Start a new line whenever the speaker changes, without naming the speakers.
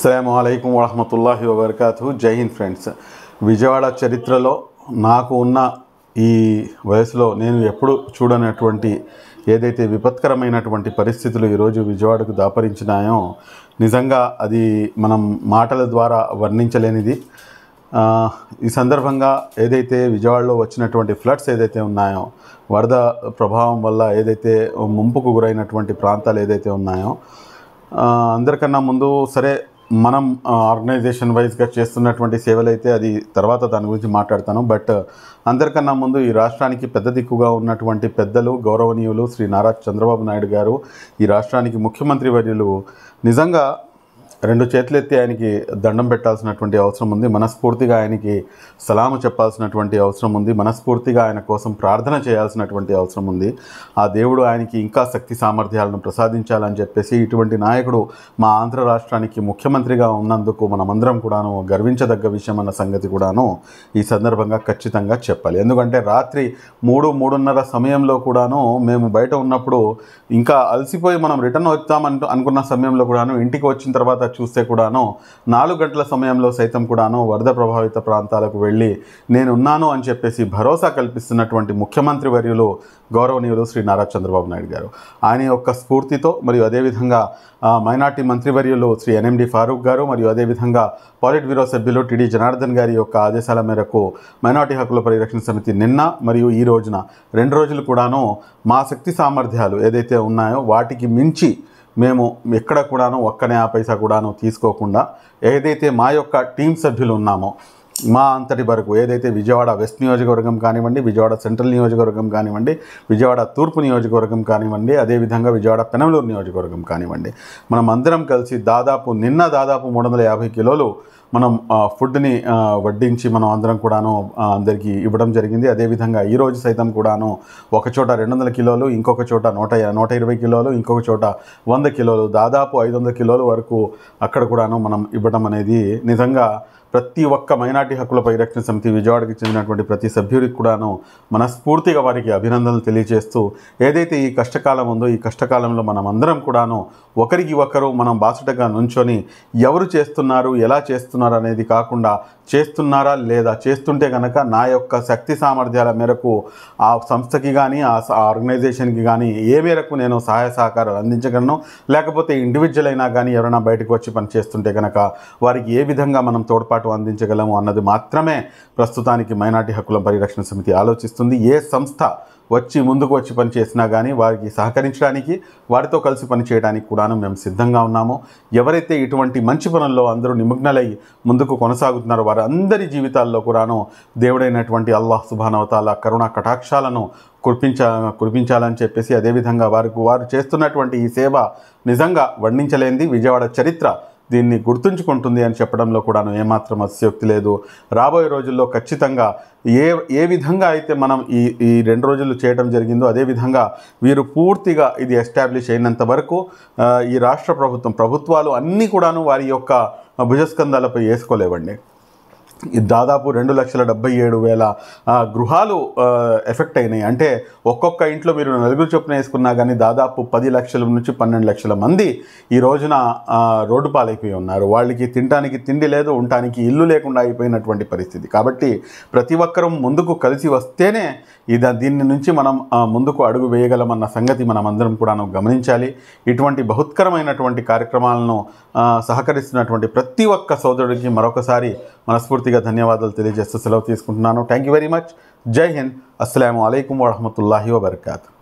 అస్సలాము అలైకుం వరహమతుల్లాహి వబర్కాతుహు. జై హింద్ ఫ్రెండ్స్. విజయవాడ చరిత్రలో నాకు ఉన్న ఈ వయసులో నేను ఎప్పుడు చూడనటువంటి ఏదైతే విపత్కరమైనటువంటి పరిస్థితులు ఈరోజు విజయవాడకు దాపరించినాయో నిజంగా అది మనం మాటల ద్వారా వర్ణించలేనిది. ఈ సందర్భంగా ఏదైతే విజయవాడలో వచ్చినటువంటి ఫ్లడ్స్ ఏదైతే ఉన్నాయో, వరద ప్రభావం వల్ల ఏదైతే ముంపుకు గురైనటువంటి ప్రాంతాలు ఏదైతే ఉన్నాయో, అందరికన్నా ముందు సరే మనం ఆర్గనైజేషన్ వైజ్గా చేస్తున్నటువంటి సేవలు అయితే అది తర్వాత దాని గురించి మాట్లాడతాను. బట్ అందరికన్నా ముందు ఈ రాష్ట్రానికి పెద్ద దిక్కుగా ఉన్నటువంటి పెద్దలు గౌరవనీయులు శ్రీ నారా చంద్రబాబు నాయుడు గారు, ఈ రాష్ట్రానికి ముఖ్యమంత్రి వర్యులు నిజంగా రెండు చేతులెత్తి ఆయనకి దండం పెట్టాల్సినటువంటి అవసరం ఉంది. మనస్ఫూర్తిగా ఆయనకి సలాము చెప్పాల్సినటువంటి అవసరం ఉంది. మనస్ఫూర్తిగా ఆయన కోసం ప్రార్థన చేయాల్సినటువంటి అవసరం ఉంది. ఆ దేవుడు ఆయనకి ఇంకా శక్తి సామర్థ్యాలను ప్రసాదించాలని చెప్పేసి ఇటువంటి నాయకుడు మా ఆంధ్ర రాష్ట్రానికి ముఖ్యమంత్రిగా ఉన్నందుకు మనమందరం కూడాను గర్వించదగ్గ విషయం అన్న సంగతి కూడాను ఈ సందర్భంగా ఖచ్చితంగా చెప్పాలి. ఎందుకంటే రాత్రి 3-3:30 సమయంలో కూడాను మేము బయట ఉన్నప్పుడు ఇంకా అలసిపోయి మనం రిటర్న్ వస్తామంటూ అనుకున్న సమయంలో కూడాను ఇంటికి వచ్చిన తర్వాత చూస్తే కూడాను 4 గంటల సమయంలో సైతం కూడాను వరద ప్రభావిత ప్రాంతాలకు వెళ్ళి నేనున్నాను అని చెప్పేసి భరోసా కల్పిస్తున్నటువంటి ముఖ్యమంత్రి వర్యులు గౌరవనీయులు శ్రీ నారా చంద్రబాబు నాయుడు గారు, ఆయన యొక్క స్ఫూర్తితో మరియు అదేవిధంగా మైనార్టీ మంత్రివర్యులు శ్రీ ఎన్ఎండి ఫారూక్ గారు మరియు అదేవిధంగా పాలిట్ బ్యూరో సభ్యులు టిడి జనార్దన్ గారి యొక్క ఆదేశాల మేరకు మైనార్టీ హక్కుల పరిరక్షణ సమితి నిన్న మరియు ఈ రోజున 2 రోజులు కూడాను మా శక్తి సామర్థ్యాలు ఏదైతే ఉన్నాయో వాటికి మించి మేము ఎక్కడ కూడాను ఒక్కనే ఆ పైసా కూడాను తీసుకోకుండా ఏదైతే మా యొక్క టీం సభ్యులు ఉన్నామో మా అంతటి వరకు ఏదైతే విజయవాడ వెస్ట్ నియోజకవర్గం కానివ్వండి, విజయవాడ సెంట్రల్ నియోజకవర్గం కానివ్వండి, విజయవాడ తూర్పు నియోజకవర్గం కానివ్వండి, అదేవిధంగా విజయవాడ పెనమలూరు నియోజకవర్గం కానివ్వండి, మనం అందరం కలిసి నిన్న దాదాపు 350 కిలోలు మనం ఫుడ్ని వడ్డించి మనం అందరం కూడాను అందరికీ ఇవ్వడం జరిగింది. అదేవిధంగా ఈరోజు సైతం కూడాను ఒక చోట 200 కిలోలు, ఇంకొక చోట 120 కిలోలు, ఇంకొక చోట 100 కిలోలు, దాదాపు 500 కిలోల వరకు అక్కడ కూడాను మనం ఇవ్వడం అనేది నిజంగా ప్రతి ఒక్క మైనార్టీ హక్కుల పరిరక్షణ సమితి విజయవాడకి చెందినటువంటి ప్రతి సభ్యుడికి కూడాను మనస్ఫూర్తిగా వారికి అభినందనలు తెలియజేస్తూ, ఏదైతే ఈ కష్టకాలం ఉందో ఈ కష్టకాలంలో మనం అందరం కూడాను ఒకరికి ఒకరు మనం బాసటగా నుంచొని ఎవరు చేస్తున్నారు ఎలా చేస్తున్నారు అనేది కాకుండా చేస్తున్నారా లేదా, చేస్తుంటే కనుక నా యొక్క శక్తి సామర్థ్యాల మేరకు ఆ సంస్థకి కానీ ఆ ఆర్గనైజేషన్కి కానీ ఏ మేరకు నేను సహాయ సహకారాలు అందించగలను, లేకపోతే ఇండివిజువల్ అయినా కానీ ఎవరైనా బయటకు వచ్చి పని చేస్తుంటే కనుక వారికి ఏ విధంగా మనం తోడ్పాటు అందించగలము అన్నది మాత్రమే ప్రస్తుతానికి మైనార్టీ హక్కుల పరిరక్షణ సమితి ఆలోచిస్తుంది. ఏ సంస్థ ముందుకు వచ్చి పని చేసినా కానీ వారికి సహకరించడానికి, వారితో కలిసి పని చేయడానికి కూడాను మేము సిద్ధంగా ఉన్నాము. ఎవరైతే ఇటువంటి మంచి పనుల్లో అందరూ నిమగ్నలై ముందుకు కొనసాగుతున్నారో వారందరి జీవితాల్లో కూడాను దేవుడైనటువంటి అల్లాహ్ సుబ్హానహు వ తఆలా కరుణా కటాక్షాలను కురిపించాలని చెప్పేసి, అదేవిధంగా వారు చేస్తున్నటువంటి ఈ సేవ నిజంగా వర్ణించలేనిది. విజయవాడ చరిత్ర దీన్ని గుర్తుంచుకుంటుంది అని చెప్పడంలో కూడా ఏమాత్రం అతిశయోక్తి లేదు. రాబోయే రోజుల్లో ఖచ్చితంగా ఏ విధంగా అయితే మనం ఈ 2 రోజులు చేయడం జరిగిందో అదేవిధంగా వీరు పూర్తిగా ఇది ఎస్టాబ్లిష్ అయినంత వరకు ఈ రాష్ట్ర ప్రభుత్వాలు అన్నీ కూడాను వారి యొక్క భుజస్కంధాలపై వేసుకోలేవండి. దాదాపు 2,77,000 గృహాలు ఎఫెక్ట్ అయినాయి. అంటే ఒక్కొక్క ఇంట్లో మీరు 4 చొప్పున వేసుకున్నా కానీ దాదాపు 10 లక్షల నుంచి 12 లక్షల మంది ఈ రోజున రోడ్డు పాలైపోయి ఉన్నారు. వాళ్ళకి తినడానికి తిండి లేదు, ఉండటానికి ఇల్లు లేకుండా అయిపోయినటువంటి పరిస్థితి. కాబట్టి ప్రతి ఒక్కరూ ముందుకు కలిసి వస్తేనే దీని నుంచి మనం ముందుకు అడుగు వేయగలమన్న సంగతి మనం అందరం కూడా గమనించాలి. ఇటువంటి బహుత్కరమైనటువంటి కార్యక్రమాలను సహకరిస్తున్నటువంటి ప్రతి ఒక్క సోదరుడికి మరొకసారి మనస్ఫూర్తిగా ధన్యవాదాలు తెలియజేస్తూ సెలవు తీసుకుంటున్నాను. Thank you very much. జై హింద్. అస్సలాము అలైకుం వరహమతుల్లాహి వబర్కాతుహు.